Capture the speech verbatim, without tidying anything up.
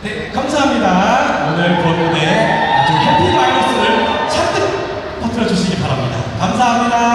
네, 감사합니다. 오늘 본 무대 아주 해피 바이러스를 잔뜩 퍼뜨려 주시기 바랍니다. 감사합니다.